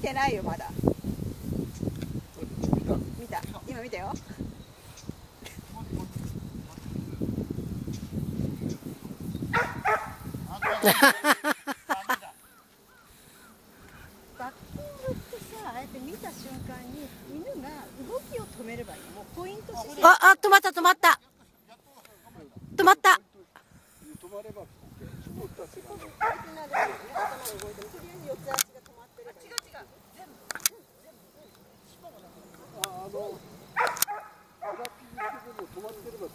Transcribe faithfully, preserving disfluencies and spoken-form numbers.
てないよまだ。見た、今見たよ。バッティングってさ、ああやって見た瞬間に犬が動きを止めればいい。もうポイント姿勢。 あ、あ、止まった止まった。止まった。 止まれば。